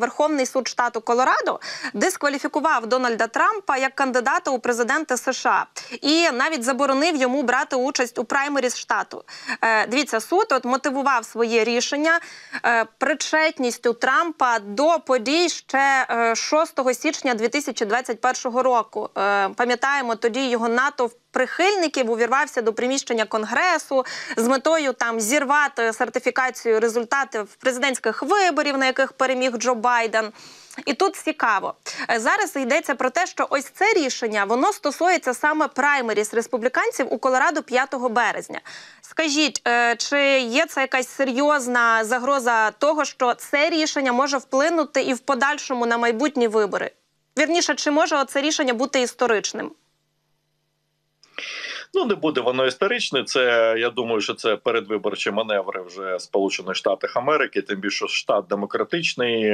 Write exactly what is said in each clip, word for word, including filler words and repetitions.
Верховний суд штату Колорадо дискваліфікував Дональда Трампа як кандидата у президенти США і навіть заборонив йому брати участь у праймеріз штату. Е, дивіться, суд от мотивував своє рішення е, причетністю Трампа до подій ще е, шостого січня дві тисячі двадцять першого року. Е, пам'ятаємо, тоді його натовп прихильників увірвався до приміщення Конгресу з метою там зірвати сертифікацію результатів президентських виборів, на яких переміг Джо Байден. І тут цікаво. Зараз йдеться про те, що ось це рішення, воно стосується саме праймеріс республіканців у Колорадо п'ятого березня. Скажіть, чи є це якась серйозна загроза того, що це рішення може вплинути і в подальшому на майбутні вибори? Вірніше, чи може це рішення бути історичним? Ну, не буде воно історичне. Це, я думаю, що це передвиборчі маневри вже Сполучених Штатів Америки, тим більше штат демократичний.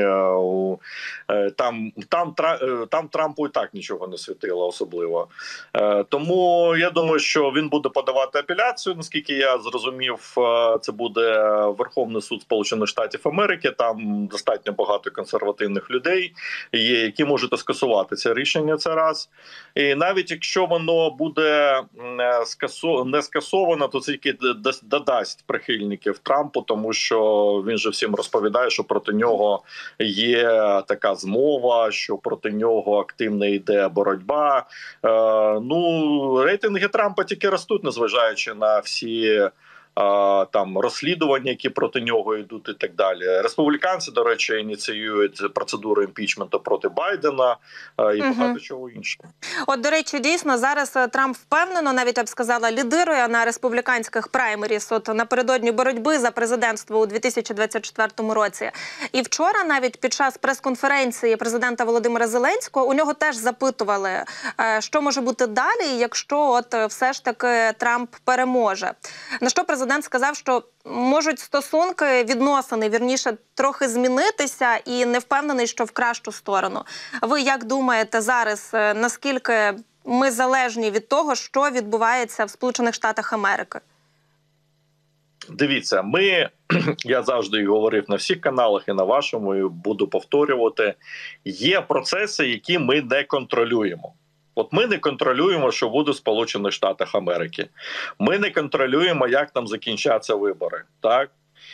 Там, там, там Трампу і так нічого не світило особливо. Тому я думаю, що він буде подавати апеляцію, наскільки я зрозумів, це буде Верховний суд Сполучених Штатів Америки. Там достатньо багато консервативних людей є, які можуть скасувати це рішення, це раз. І навіть якщо воно буде не скасовано, то це тільки додасть прихильників Трампу, тому що він же всім розповідає, що проти нього є така змова, що проти нього активно йде боротьба. Ну, рейтинги Трампа тільки ростуть, незважаючи на всі там розслідування, які проти нього йдуть і так далі. Республіканці, до речі, ініціюють процедуру імпічменту проти Байдена і угу. багато чого іншого. От, до речі, дійсно, зараз Трамп впевнено, навіть, я б сказала, лідирує на республіканських праймеріс, от напередодні боротьби за президентство у дві тисячі двадцять четвертому році. І вчора навіть під час прес-конференції президента Володимира Зеленського у нього теж запитували, що може бути далі, якщо от все ж таки Трамп переможе. На що президент Президент сказав, що можуть стосунки, відносини, вірніше, трохи змінитися і не впевнений, що в кращу сторону. Ви як думаєте зараз, наскільки ми залежні від того, що відбувається в Сполучених Штатах Америки? Дивіться, ми, я завжди говорив на всіх каналах і на вашому, і буду повторювати, є процеси, які ми не контролюємо. От ми не контролюємо, що буде в Сполучених Штатах Америки. Ми не контролюємо, як там закінчаться вибори. Так?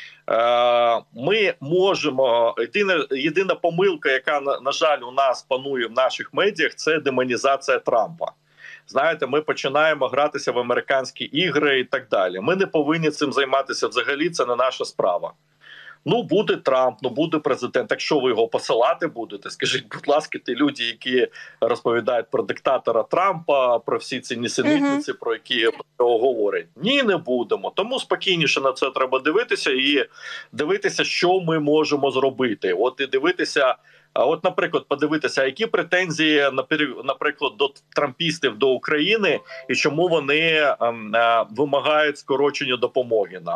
Е, ми можемо... Єдина, єдина помилка, яка, на, на жаль, у нас панує в наших медіях, це демонізація Трампа. Знаєте, ми починаємо гратися в американські ігри і так далі. Ми не повинні цим займатися взагалі, це не наша справа. Ну, буде Трамп, ну, буде президент. Так що ви його посилати будете? Скажіть, будь ласка, ті люди, які розповідають про диктатора Трампа, про всі ці нісенітниці, uh-huh. про які говорять. Ні, не будемо. Тому спокійніше на це треба дивитися і дивитися, що ми можемо зробити. От і дивитися, от, наприклад, подивитися, які претензії, наприклад, до трампістів до України і чому вони ем, е, вимагають скорочення допомоги нам.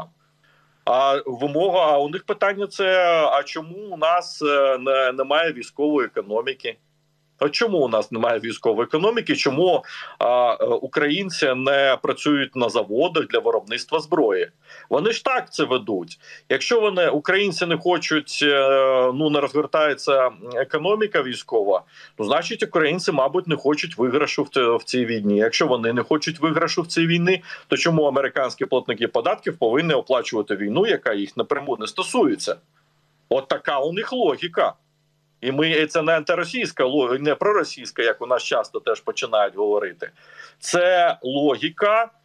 А вимога, а у них питання це, а чому у нас не, немає військової економіки? А чому у нас немає військової економіки? Чому а, українці не працюють на заводах для виробництва зброї? Вони ж так це ведуть. Якщо вони, українці не хочуть, ну не розгортається економіка військова, ну значить українці, мабуть, не хочуть виграшу в, в цій війні. Якщо вони не хочуть виграшу в цій війні, то чому американські платники податків повинні оплачувати війну, яка їх напряму не стосується? От така у них логіка. І ми, це не антиросійська, не проросійська, як у нас часто теж починають говорити. Це логіка е,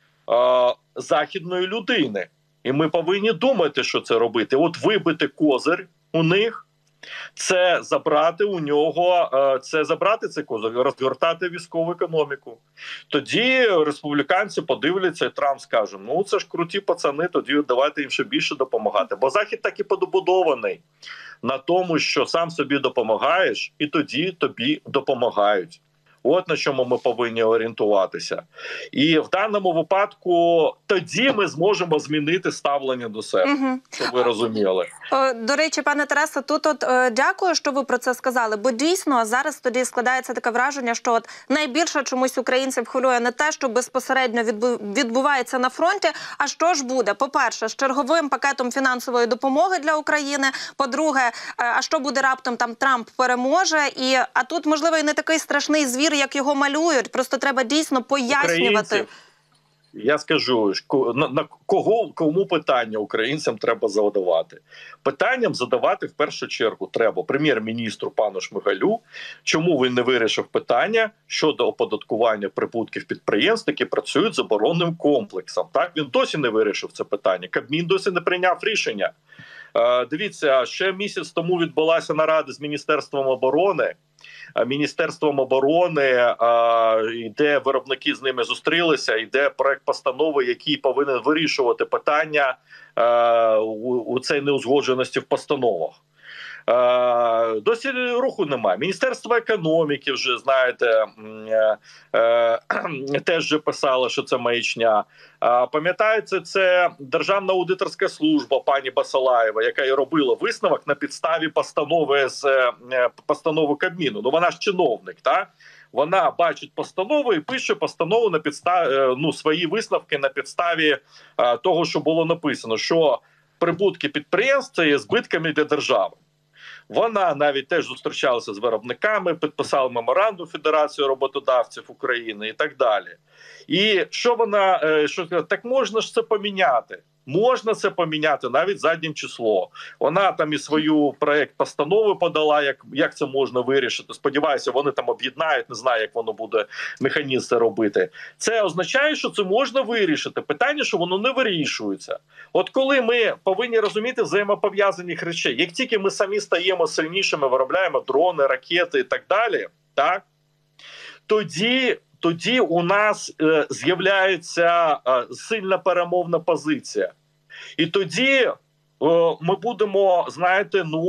західної людини. І ми повинні думати, що це робити. От вибити козир у них, це забрати у нього, е, це забрати цей козир, розгортати військову економіку. Тоді республіканці подивляться, і Трамп скаже, ну це ж круті пацани, тоді давайте їм ще більше допомагати. Бо Захід так і побудований на тому, що сам собі допомагаєш, і тоді тобі допомагають. От на чому ми повинні орієнтуватися. І в даному випадку тоді ми зможемо змінити ставлення до себе, Угу. щоб ви розуміли. До речі, пане Тарасе, тут от е, дякую, що ви про це сказали, бо дійсно зараз тоді складається таке враження, що от найбільше чомусь українців хвилює не те, що безпосередньо відбувається на фронті, а що ж буде, по-перше, з черговим пакетом фінансової допомоги для України, по-друге, е, а що буде раптом там Трамп переможе, і а тут, можливо, і не такий страшний звір, як його малюють, просто треба дійсно пояснювати. Українців. Я скажу, на, на кого, кому питання українцям треба задавати? Питанням задавати в першу чергу треба прем'єр-міністру пану Шмигалю, чому він не вирішив питання щодо оподаткування прибутків підприємств, які працюють з оборонним комплексом. Так, він досі не вирішив це питання. Кабмін досі не прийняв рішення. Е, дивіться, ще місяць тому відбулася нарада з Міністерством оборони. Міністерством оборони, де виробники з ними зустрілися, йде проект постанови, який повинен вирішувати питання у цій неузгодженості в постановах. Досі руху немає. Міністерство економіки вже, знаєте, теж вже писало, що це маячня. Пам'ятаєте, це Державна аудиторська служба пані Басалаєва, яка і робила висновок на підставі постанови з постанови Кабміну. Ну вона ж чиновник, так? Вона бачить постанову і пише постанову на підставі, ну, свої висновки на підставі того, що було написано, що прибутки підприємств це є збитками для держави. Вона навіть теж зустрічалася з виробниками, підписала меморандум Федерації роботодавців України і так далі. І що вона, що так можна ж це поміняти? Можна це поміняти навіть заднім число. Вона там і свою проект постанови подала, як, як це можна вирішити. Сподіваюся, вони там об'єднають, не знаю, як воно буде механізм це робити. Це означає, що це можна вирішити. Питання, що воно не вирішується. От коли ми повинні розуміти взаємопов'язаних речей, як тільки ми самі стаємо сильнішими, виробляємо дрони, ракети і так далі, так, тоді... Тоді у нас е, з'являється е, сильна перемовна позиція. І тоді е, ми будемо, знаєте, ну,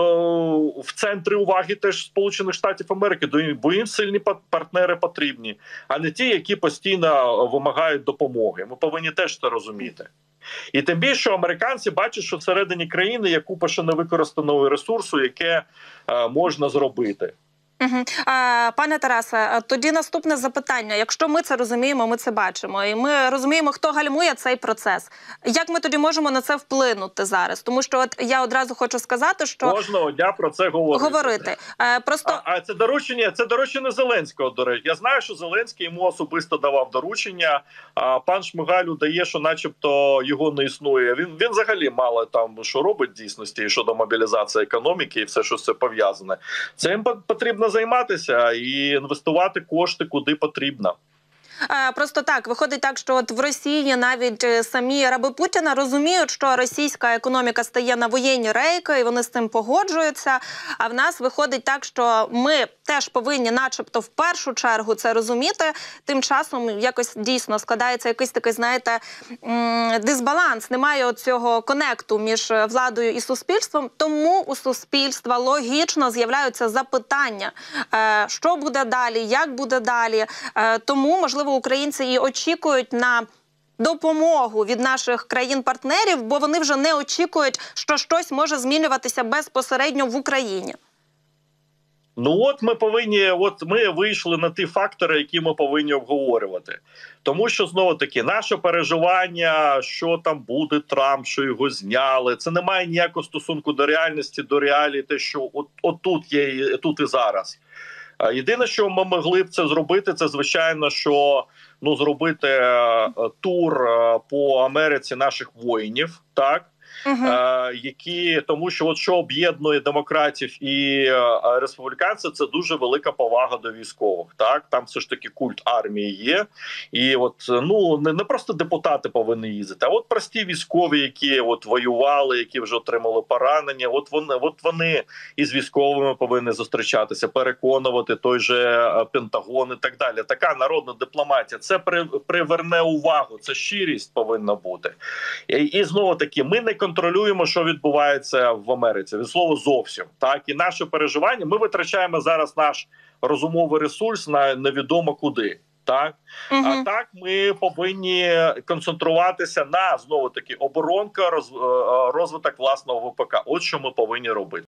е, в центрі уваги теж Сполучених Штатів Америки, бо їм сильні партнери потрібні, а не ті, які постійно вимагають допомоги. Ми повинні теж це розуміти. І тим більше, що американці бачать, що всередині країни є купа ще невикористаного ресурсу, яке е, можна зробити. Угу. А, пане Тарасе, тоді наступне запитання. Якщо ми це розуміємо, ми це бачимо, і ми розуміємо, хто гальмує цей процес. Як ми тоді можемо на це вплинути зараз? Тому що от я одразу хочу сказати, що... Кожного дня про це говорити. Говорити. А, просто... а, а це доручення, це доручення Зеленського, до речі. Я знаю, що Зеленський йому особисто давав доручення, а пан Шмигаль дає, що начебто його не існує. Він, він взагалі мало там, що робить в дійсності щодо мобілізації економіки і все, що це пов'язане. Цим потрібно займатися і інвестувати кошти куди потрібно. Просто так, виходить так, що от в Росії навіть самі раби Путіна розуміють, що російська економіка стає на воєнні рейки, і вони з цим погоджуються. А в нас виходить так, що ми теж повинні начебто в першу чергу це розуміти. Тим часом якось дійсно складається якийсь такий, знаєте, дисбаланс. Немає цього конекту між владою і суспільством. Тому у суспільства логічно з'являються запитання, що буде далі, як буде далі. Тому, можливо, українці і очікують на допомогу від наших країн-партнерів, бо вони вже не очікують, що щось може змінюватися безпосередньо в Україні. Ну от ми повинні, от ми вийшли на ті фактори, які ми повинні обговорювати. Тому що, знову-таки, наше переживання, що там буде Трамп, що його зняли, це не має ніякого стосунку до реальності, до реалії, те, що от, от тут є, тут і зараз. Єдине, що ми могли б це зробити, це, звичайно, що ну, зробити е, тур е, по Америці наших воїнів, так? Uh-huh. е, які, тому що от що об'єднує демократів і е, республіканців, це дуже велика повага до військових. Так, там все ж таки культ армії є, і от ну не, не просто депутати повинні їздити, а от прості військові, які от воювали, які вже отримали поранення. От вони, от вони із військовими повинні зустрічатися, переконувати той же Пентагон і так далі. Така народна дипломатія. Це при, приверне увагу, це щирість повинна бути. І, і знову таки, ми не контролюємо, що відбувається в Америці. Від слова зовсім. Так? І наше переживання, ми витрачаємо зараз наш розумовий ресурс на невідомо куди. Так, Угу. а так ми повинні концентруватися на знову таки оборонка, роз, розвиток власного ВПК. От що ми повинні робити.